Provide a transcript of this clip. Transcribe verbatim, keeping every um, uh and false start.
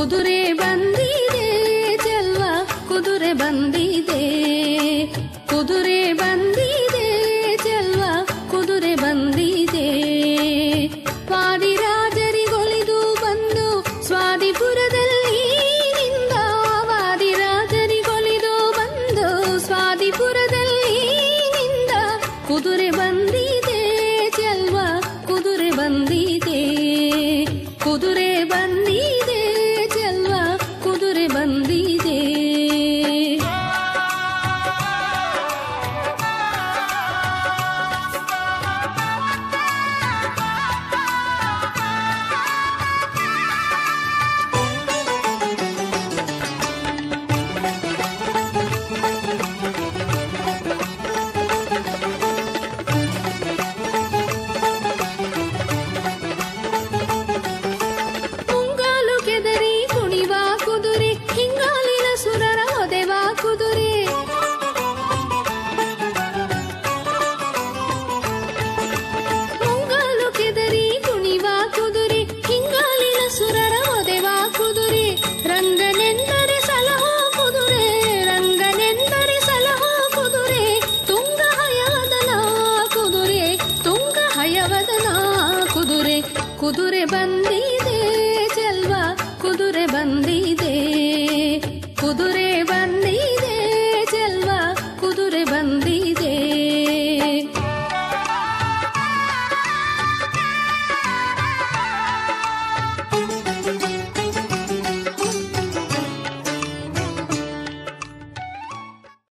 ಕುದುರೆ ಬಂದಿದೆ ಚೆಲ್ವ ಕುದುರೆ ಬಂದಿದೆ ಕುದುರೆ ಬಂದಿದೆ ಚೆಲ್ವ ಕುದುರೆ ಬಂದಿದೆ ವಾದಿರಾಜರಿಗೊಲಿದು ಬಂದು ಸ್ವಾದಿಪುರದಲ್ಲಿ ನಿಂದ ವಾದಿರಾಜರಿಗೊಲಿದು ಬಂದು ಸ್ವಾದಿಪುರದಲ್ಲಿ ನಿಂದ ಕುದುರೆ ಬಂದಿದೆ ಚೆಲ್ವ ಕುದುರೆ ಬಂದಿದೆ ಕುದುರೆ ಬಂದಿದೆ ಚೆಲ್ವ ಕುದುರೆ ಬಂದಿದೆ ಕುದುರೆ ಬಂದಿದೆ ಚೆಲ್ವ ಕುದುರೆ ಬಂದಿದೆ ಕುದುರೆ ಬಂದಿದೆ ಚೆಲ್ವ ಕುದುರೆ ಬಂದಿದೆ